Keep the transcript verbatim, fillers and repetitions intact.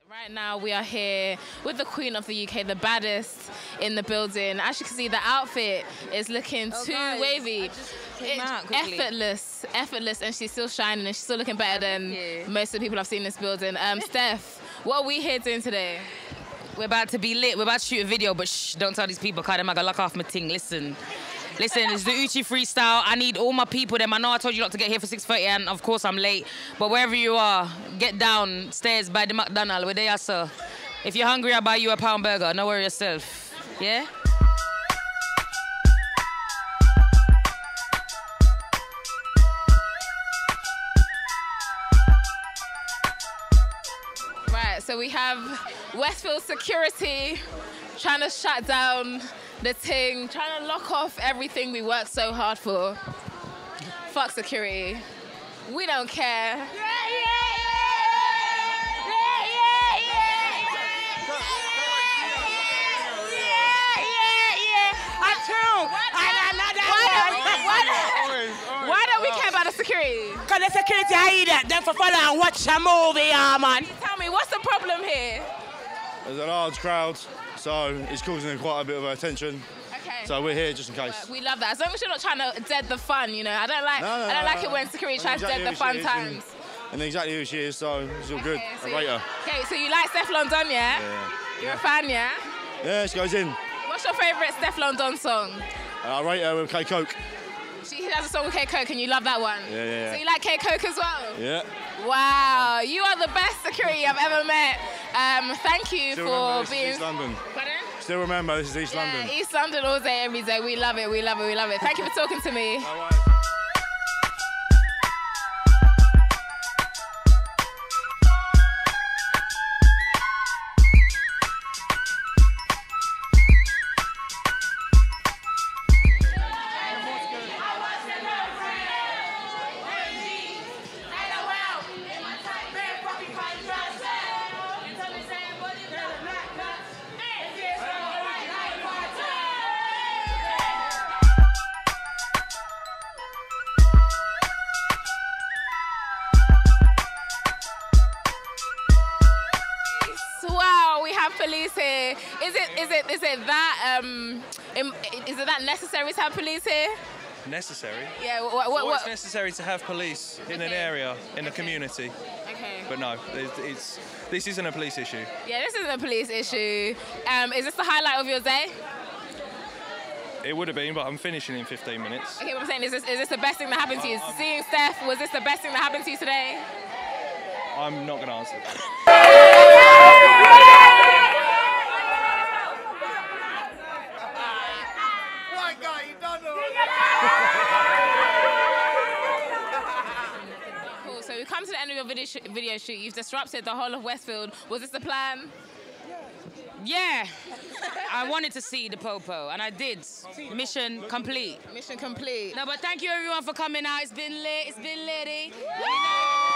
Right now we are here with the Queen of the U K, the baddest in the building. As you can see, the outfit is looking oh, too guys, wavy. It, effortless, effortless, and she's still shining and she's still looking better than most of the people I've seen in this building. Um, Steph, what are we here doing today? We're about to be lit. We're about to shoot a video, but shh, don't tell these people, because I'm going to lock off my thing. Listen. Listen, it's the Uchi freestyle. I need all my people them. I know I told you not to get here for six thirty, and of course I'm late. But wherever you are, get downstairs by the McDonald's. We're there, sir. If you're hungry, I'll buy you a pound burger. No worry yourself. Yeah? Right, so we have Westfield security trying to shut down the thing, trying to lock off everything we worked so hard for. Fuck security. We don't care. Yeah, yeah, yeah! Yeah, yeah, yeah! Yeah, yeah, yeah! I too! And another one! Why, why don't we care about the security? Because the security I eat it, then for follow and watch a movie, yeah, man. Tell me, what's the problem here? There's a large crowd, so it's causing quite a bit of attention. Okay. So we're here just in case. Well, we love that. As long as you're not trying to dead the fun, you know. I don't like. No, no, I don't no, like no. it when security I know tries exactly to dead the fun who she is times. And, and exactly who she is, so it's all Okay, good. so I rate her. Okay, so you like Steph London, yeah? Yeah. You're a fan, yeah? Yeah, she goes in. What's your favourite Steph London song? Uh, I rate her with K Coke. She has a song with K Coke, and you love that one. Yeah, yeah, yeah. So you like K Coke as well? Yeah. Wow, you are the best security I've ever met. Um, thank you Still for remember, this being. is East London. Pardon? Still remember, this is East Yeah, London. East London all day, every day. We love it. We love it. We love it. Thank you for talking to me. All right. Wow, we have police here. Is it is it is it that um im- is it that necessary to have police here? Necessary? Yeah. What what, Well, it's what? necessary to have police in an Okay. area, in a Okay. community. Okay. But no, it's, it's this isn't a police issue. Yeah, this isn't a police issue. Um, is this the highlight of your day? It would have been, but I'm finishing in fifteen minutes. Okay, what I'm saying is this is this the best thing that happened to you? Seeing Steph, was this the best thing that happened to you today? I'm not going to answer that. Cool. So we've come to the end of your video, sh video shoot. You've disrupted the whole of Westfield. Was this the plan? Yeah. I wanted to see the Popo, and I did. Mission complete. Mission complete. No, but thank you everyone for coming out. It's been lit. It's been litty. You know?